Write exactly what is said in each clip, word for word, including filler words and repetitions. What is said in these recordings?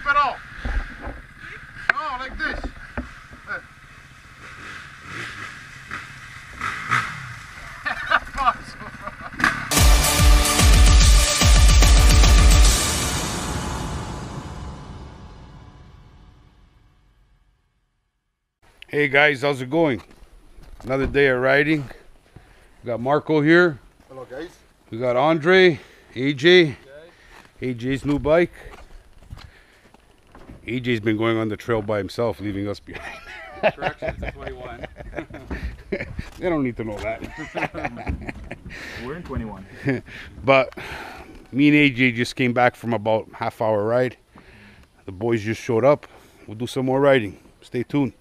pedal. No, like this. Hey guys, how's it going? Another day of riding. We got Marco here. Hello guys. We got Andre, A J, A J's new bike. A J's been going on the trail by himself, leaving us behind. Correction, it's a twenty-one. They don't need to know that. We're in twenty-one. But me and A J just came back from about half hour ride. The boys just showed up. We'll do some more riding. Stay tuned.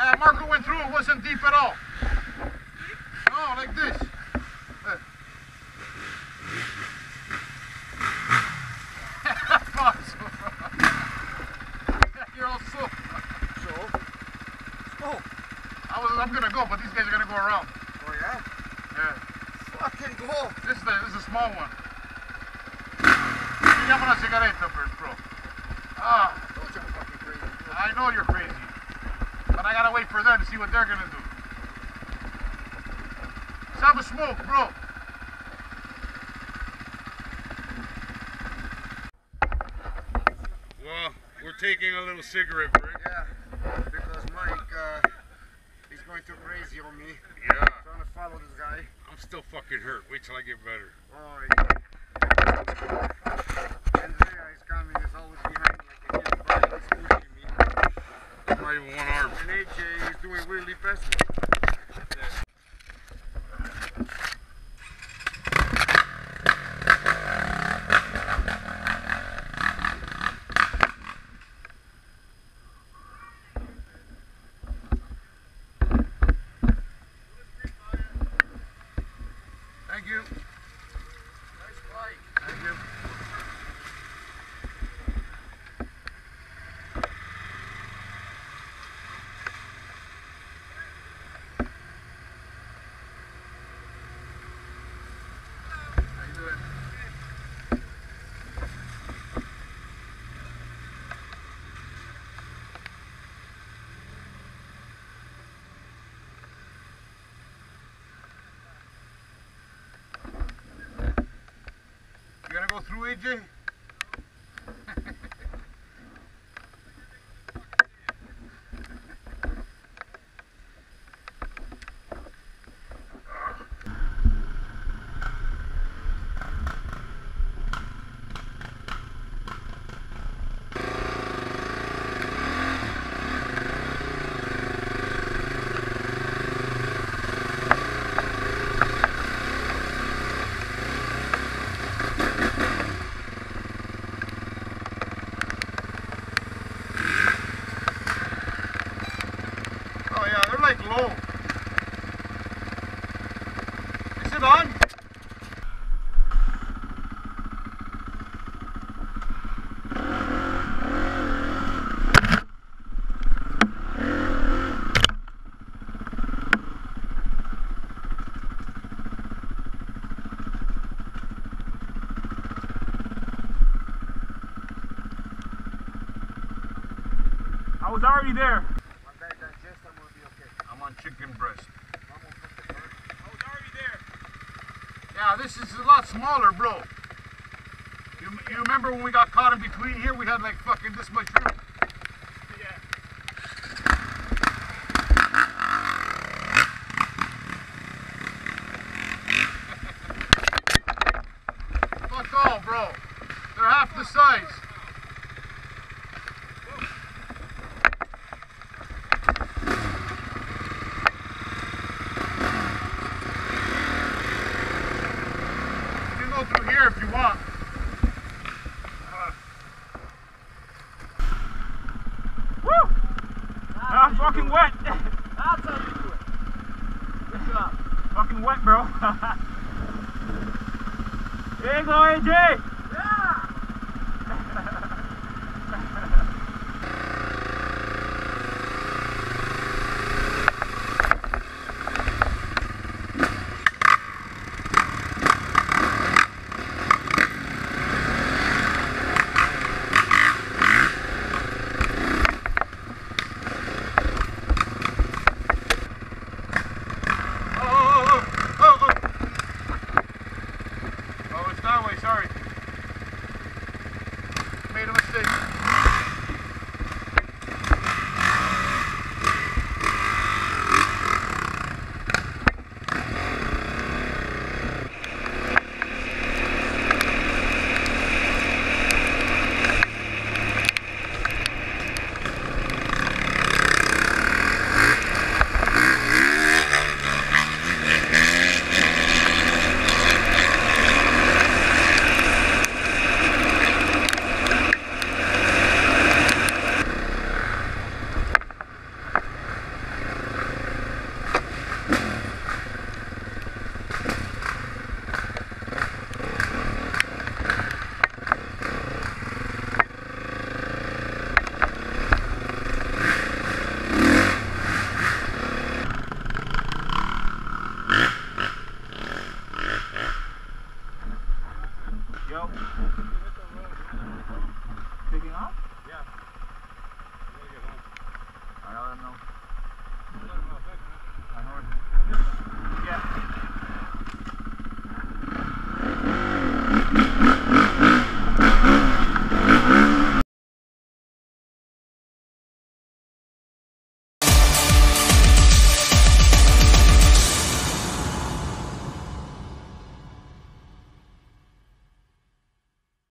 Yeah, Marco went through, it wasn't deep at all. No, like this. Uh. You're all so. So? Oh. I was, I'm gonna go, but these guys are gonna go around. Oh yeah? Yeah. Fucking go. This is the, this is a small one. Llama una cigaretta first, bro. Ah. Don't you fucking crazy. I know you're crazy, but I gotta wait for them to see what they're gonna do. Let's have a smoke, bro. Well, we're taking a little cigarette break. Yeah, because Mike, uh, he's going too crazy on me. Yeah. Trying to follow this guy. I'm still fucking hurt. Wait till I get better. Oh, yeah. And there he's coming, he's always behind me like a kid, but he's pushing me. Not even one arm. And A J is doing really fast. Thank you. Nice bike. Thank you. How you doing? You gonna go through, A J? Oh yeah, they're like low. Is it on? I was already there. One day digest, I'm gonna be okay. I'm on chicken breast. I'm gonna put the bird. I was already there. Yeah, this is a lot smaller, bro. You, you remember when we got caught in between here? We had like fucking this much room. Yeah. Fuck all, bro. They're half the size.